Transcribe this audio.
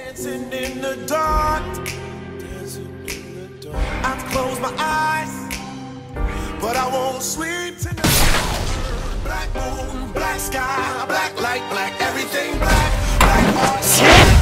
Dancing in the dark. I close my eyes, but I won't sleep tonight. Black moon, black sky, black light, black everything black. Black heart.